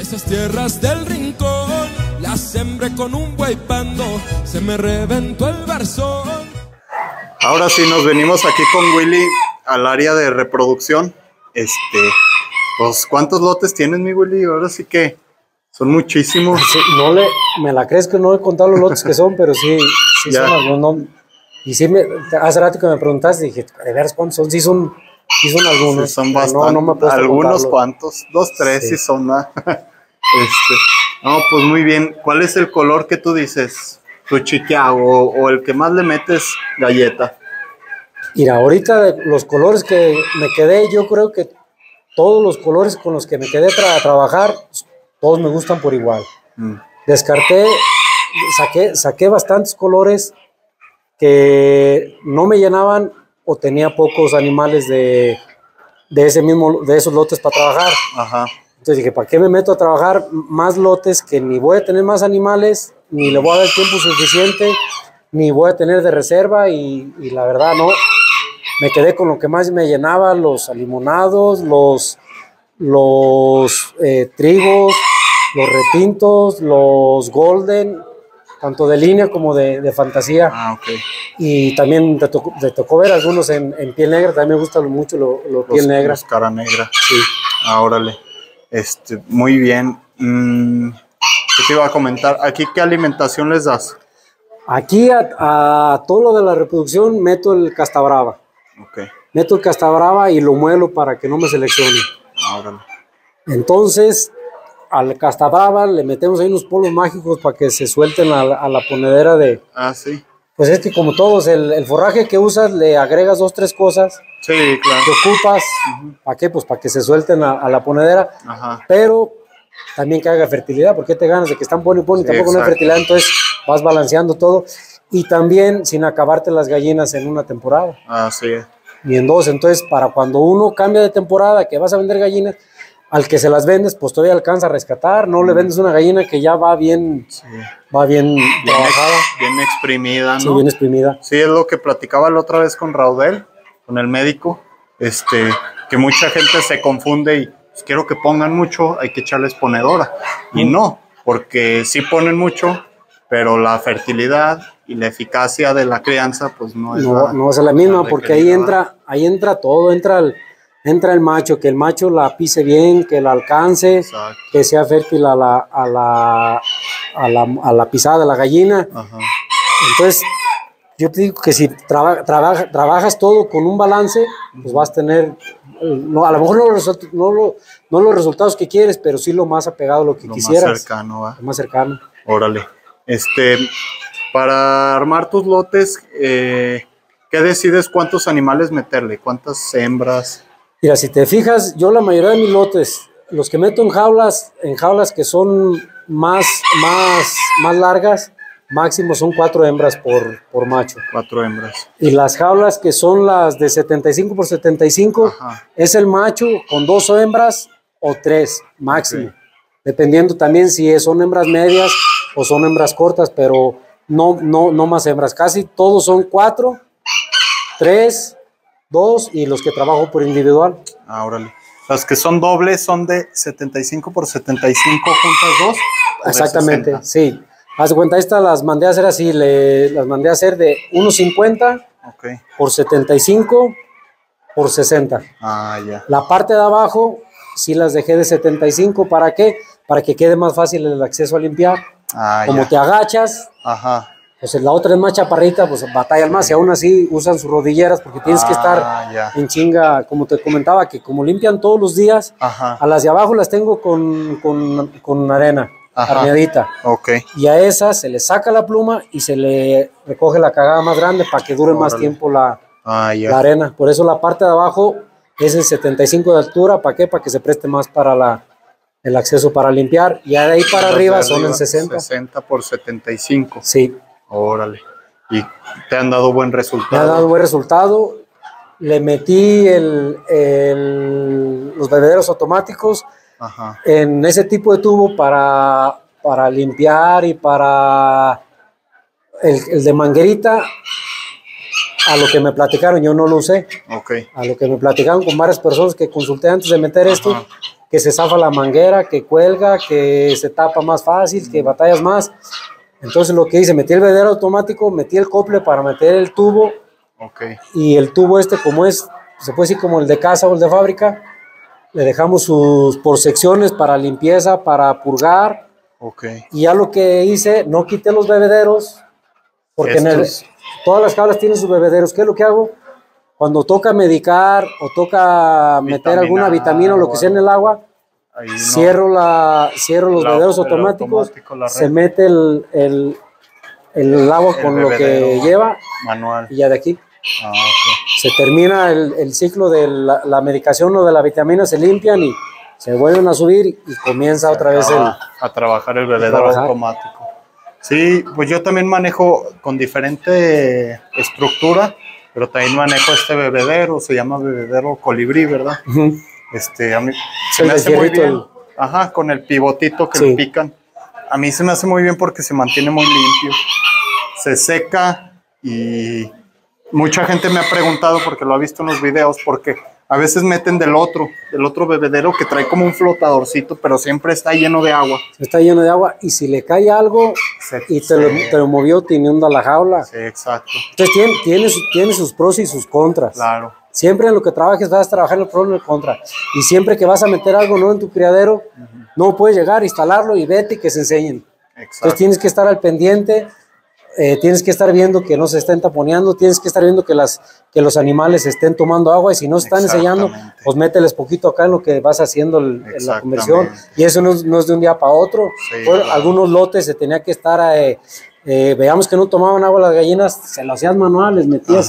esas tierras del rincón, la sembré con un buey pando, se me reventó el barzón. Ahora sí, nos venimos aquí con Willy al área de reproducción. Pues, ¿cuántos lotes tienes, mi Willy? Ahora sí que son muchísimos. Sí, me la crees que no he contado los lotes que son, pero sí son algunos. Y sí, hace rato que me preguntaste, dije, ¿de veras cuántos son? Sí son algunos. Sí, son bastantes. No me he puesto a algunos contarlos. cuantos, 2, 3 sí son, ¿no? No, pues muy bien. ¿Cuál es el color que tú dices, tu chiquia, o el que más le metes galleta? Mira, ahorita los colores que me quedé, yo creo que todos los colores con los que me quedé a trabajar, todos me gustan por igual. Descarté, saqué bastantes colores que no me llenaban o tenía pocos animales de esos lotes para trabajar. Ajá. Entonces dije, ¿para qué me meto a trabajar más lotes que ni voy a tener más animales, ni le voy a dar tiempo suficiente, ni voy a tener de reserva? Y la verdad no, me quedé con lo que más me llenaba: los alimonados, los trigos, los retintos, los golden, tanto de línea como de fantasía. Ah, ok. Y también te tocó ver algunos en piel negra. También me gustan mucho los piel negra. Los cara negra. Sí. Ah, órale. Muy bien. ¿Qué te iba a comentar? ¿Aquí qué alimentación les das? Aquí a todo lo de la reproducción meto el castabrava. Ok. Meto el castabrava y lo muelo para que no me seleccione. Ah, órale. Entonces, al castabrava le metemos ahí unos polvos mágicos para que se suelten a la ponedera de... Ah, sí. Pues es que como todos, el forraje que usas le agregas 2, 3 cosas. Sí, claro. Te ocupas. ¿Para qué? Pues para que se suelten a la ponedera. Ajá. Pero también que haga fertilidad, porque te ganas de que están pone y Sí, tampoco no hay fertilidad, entonces vas balanceando todo. Y también sin acabarte las gallinas en una temporada. Ah, sí. Ni en 2. Entonces, para cuando uno cambia de temporada, que vas a vender gallinas, al que se las vendes, pues todavía alcanza a rescatar. No le vendes una gallina que ya va bien, trabajada. Bien exprimida, ¿no? Sí, bien exprimida. Sí, es lo que platicaba la otra vez con Raudel, con el médico, que mucha gente se confunde y pues, quiero que pongan mucho, hay que echarles ponedora. Y no, porque sí ponen mucho, pero la fertilidad y la eficacia de la crianza, pues no es la misma, porque ahí entra todo, entra el macho, que el macho la pise bien, que la alcance. Exacto. Que sea fértil a la pisada de la gallina. Ajá. Entonces, yo te digo que si trabajas todo con un balance, pues vas a tener, a lo mejor no los resultados que quieres, pero sí lo más apegado a lo que quisieras. Más cercano, ¿va? Lo más cercano. Órale. Para armar tus lotes, ¿qué decides cuántos animales meterle? ¿Cuántas hembras? Mira, si te fijas, yo la mayoría de mis lotes, los que meto en jaulas que son más largas, máximo son 4 hembras por macho. 4 hembras. Y las jaulas que son las de 75 por 75, ajá, es el macho con 2 hembras o 3 máximo. Okay. Dependiendo también si son hembras medias o son hembras cortas, pero no más hembras. Casi todos son 4, 3, 2 y los que trabajo por individual. Ah, órale. Las que son dobles son de 75 por 75 juntas 2. Exactamente, sí. Haz de cuenta, estas las mandé a hacer así, las mandé a hacer de 1.50 okay, por 75 por 60. Ah, ya. La parte de abajo sí las dejé de 75, ¿para qué? Para que quede más fácil el acceso a limpiar. Ah, como ya te agachas, ajá, pues la otra es más chaparrita, pues batallan más, y aún así usan sus rodilleras porque tienes que estar en chinga, como te comentaba, que como limpian todos los días, ajá, a las de abajo las tengo con arena, arneadita. Okay. Y a esas se le saca la pluma y se le recoge la cagada más grande para que dure más tiempo la arena. Por eso la parte de abajo es el 75 de altura, ¿para qué? Para que se preste más para el acceso para limpiar. Y de ahí para arriba son en 60. 60 por 75. Sí. Órale. ¿Y te han dado buen resultado? Me ha dado buen resultado. Le metí los bebederos automáticos, ajá, en ese tipo de tubo para limpiar y para el de manguerita. A lo que me platicaron, yo no lo usé. Okay. A lo que me platicaron con varias personas que consulté antes de meter esto, que se zafa la manguera, que cuelga, que se tapa más fácil, que batallas más. Entonces lo que hice, metí el bebedero automático, metí el cople para meter el tubo, y el tubo como es, se puede decir como el de casa o el de fábrica, le dejamos sus por secciones para limpieza, para purgar, y ya lo que hice, no quité los bebederos, porque todas las jaulas tienen sus bebederos. ¿Qué es lo que hago? Cuando toca medicar o toca meter alguna vitamina o lo que sea en el agua, cierro los bebederos automáticos, se mete el agua con lo que lleva manual. Y ya de aquí se termina el ciclo de la medicación o de la vitamina, se limpian y se vuelven a subir y comienza otra vez a trabajar el bebedero automático. Sí, pues yo también manejo con diferente estructura, pero también manejo este bebedero, se llama bebedero colibrí, ¿verdad? A mí se me hace muy bien. Con el pivotito que le pican. A mí se me hace muy bien porque se mantiene muy limpio. Se seca y mucha gente me ha preguntado, porque lo ha visto en los videos, porque a veces meten del otro bebedero que trae como un flotadorcito, pero siempre está lleno de agua. Está lleno de agua y si le cae algo te lo movió, te inunda la jaula. Sí, exacto. Entonces tiene sus pros y sus contras. Claro. Siempre en lo que trabajes vas a trabajar el pro y el contra. Y siempre que vas a meter algo nuevo en tu criadero, no puedes llegar, instalarlo y vete y que se enseñen. Exacto. Entonces tienes que estar al pendiente. Tienes que estar viendo que no se estén taponeando, tienes que estar viendo que los animales estén tomando agua, y si no se están enseñando, pues mételes poquito acá en lo que vas haciendo la conversión, y eso no es de un día para otro. Claro. Algunos lotes se tenía que estar, veamos que no tomaban agua las gallinas, se lo hacías manual, les metías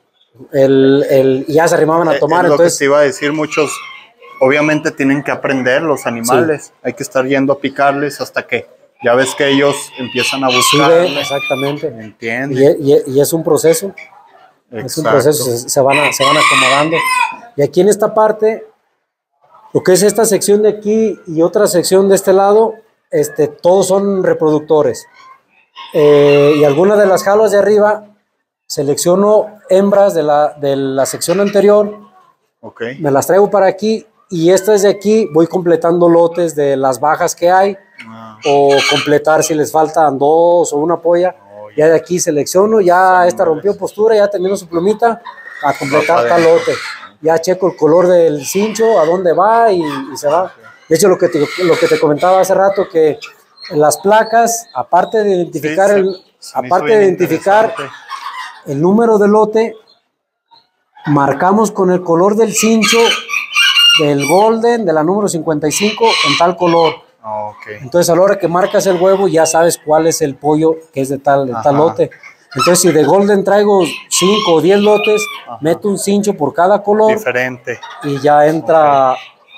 y ya se arrimaban a tomar. Es entonces, lo que te iba a decir, muchos obviamente tienen que aprender los animales, hay que estar yendo a picarles hasta que ya ves que ellos empiezan a buscar. Exactamente. ¿Entiendes? Y es un proceso. Exacto. Es un proceso, se van acomodando. Y aquí en esta parte, lo que es esta sección de aquí y otra sección de este lado, todos son reproductores. Y algunas de las jaulas de arriba, selecciono hembras de la sección anterior, me las traigo para aquí, y estas de aquí voy completando lotes de las bajas que hay, o completar si les faltan 2 o una polla. Ya de aquí selecciono, ya esta rompió postura, ya terminó su plumita, a completar tal lote. Ya checo el color del cincho, a dónde va y se va. De hecho, lo que te comentaba hace rato, que las placas, aparte de identificar el número de lote, marcamos con el color del cincho del golden, de la número 55, en tal color. Entonces a la hora que marcas el huevo ya sabes cuál es el pollo que es de tal lote. Entonces si de golden traigo 5 o 10 lotes, meto un cincho por cada color diferente y ya entra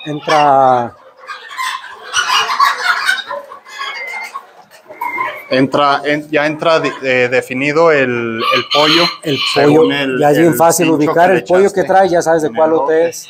definido el pollo. El pollo, ya es bien fácil ubicar el pollo que trae, ya sabes de cuál lote es.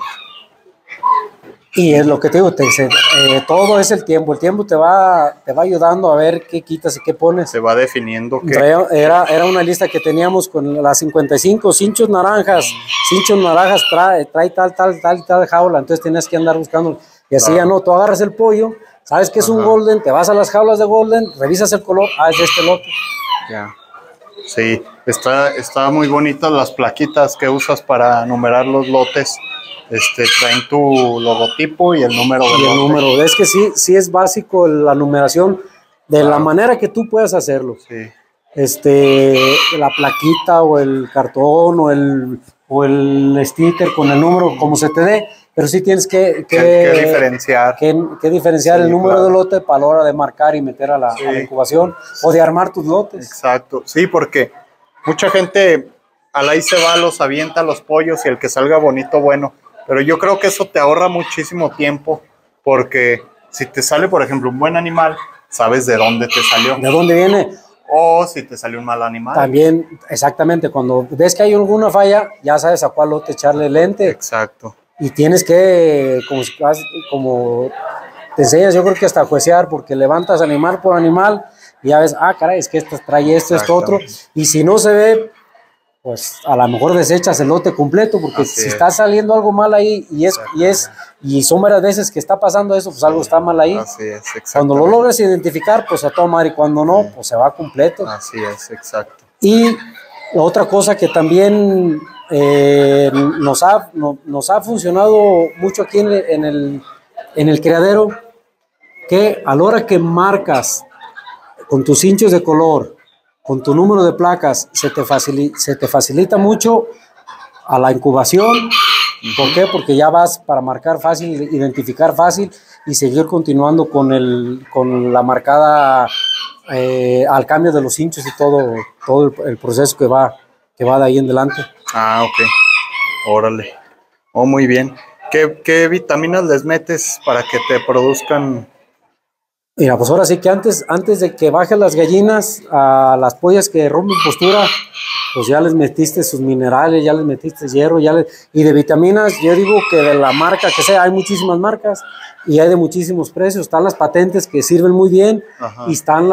Y es lo que te digo, todo es el tiempo te va ayudando a ver qué quitas y qué pones. Se va definiendo. Era una lista que teníamos con las 55, cinchos naranjas trae tal jaula, entonces tenías que andar buscando, y así ya no, tú agarras el pollo, sabes que es un golden, te vas a las jaulas de golden, revisas el color, es de este lote. Ya. Sí, está muy bonitas las plaquitas que usas para numerar los lotes. Traen tu logotipo y el número del lote. Número, es que sí es básico la numeración de la manera que tú puedas hacerlo. Sí. La plaquita o el cartón o el sticker con el número, como se te dé, pero sí tienes que diferenciar. Que diferenciar el número del lote para la hora de marcar y meter a la incubación o de armar tus lotes. Exacto, sí, porque mucha gente ahí se va, los avienta los pollos y el que salga bonito, bueno. Pero yo creo que eso te ahorra muchísimo tiempo, porque si te sale, por ejemplo, un buen animal, sabes de dónde te salió. ¿De dónde viene? O si te salió un mal animal. También, exactamente, cuando ves que hay alguna falla, ya sabes a cuál lote echarle lente. Exacto. Y tienes que, como te enseñas, yo creo que hasta juecear, porque levantas animal por animal y ya ves, caray, es que trae esto, otro. Y si no se ve, pues a lo mejor desechas el lote completo, porque Así si es. está saliendo algo mal ahí y son varias veces que está pasando eso, pues algo está mal ahí. Así es, exacto. Cuando lo logres identificar, pues a toda madre, y cuando no, pues se va completo. Así es, exacto. Y otra cosa que también nos ha funcionado mucho aquí en el criadero, que a la hora que marcas con tus hinchos de color, con tu número de placas, se te facilita mucho a la incubación. ¿Por qué? Porque ya vas para marcar fácil, identificar fácil y seguir continuando con la marcada al cambio de los hinchos y todo el proceso que va de ahí en adelante. Ah, ok. Órale. Oh, muy bien. ¿Qué vitaminas les metes para que te produzcan? Mira, pues ahora sí que antes de que bajen las gallinas a las pollas que rompen postura, pues ya les metiste sus minerales, ya les metiste hierro, y de vitaminas, yo digo que de la marca que sea, hay muchísimas marcas y hay de muchísimos precios. Están las patentes que sirven muy bien. Ajá. Y están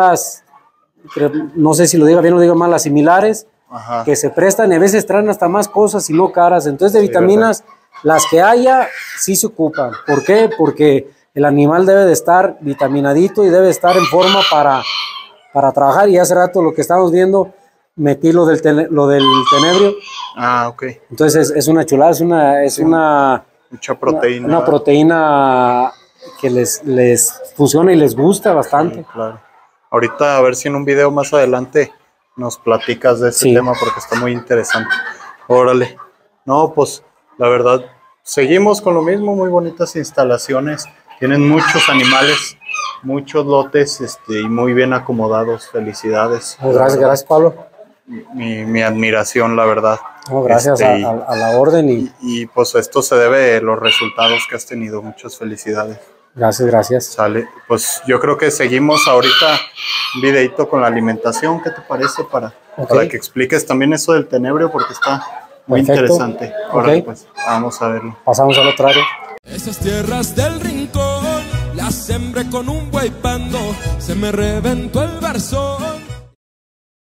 no sé si lo diga bien o lo diga mal, las similares. Ajá. Que se prestan y a veces traen hasta más cosas y no caras. Entonces de Sí, vitaminas, las que haya, sí se ocupan. ¿Por qué? Porque el animal debe de estar vitaminadito y debe estar en forma para trabajar. Y hace rato lo que estábamos viendo, metí lo del tenebrio. Ah, ok. Entonces es una chulada, es una Mucha proteína. Una proteína que les funciona y les gusta bastante. Sí, claro. Ahorita a ver si en un video más adelante nos platicas de ese tema porque está muy interesante. Órale. No, pues la verdad, seguimos con lo mismo, muy bonitas instalaciones. Tienen muchos animales, muchos lotes y muy bien acomodados. Felicidades. Gracias, Pablo. Mi admiración, la verdad. No, gracias a la orden. Y pues esto se debe a los resultados que has tenido. Muchas felicidades. Gracias. Sale. Pues yo creo que seguimos ahorita un videito con la alimentación. ¿Qué te parece? Para que expliques también eso del tenebrio porque está muy interesante. Ahora pues vamos a verlo. Pasamos al otro área. Esas tierras del rincón las sembré con un buey pando, se me reventó el barzón.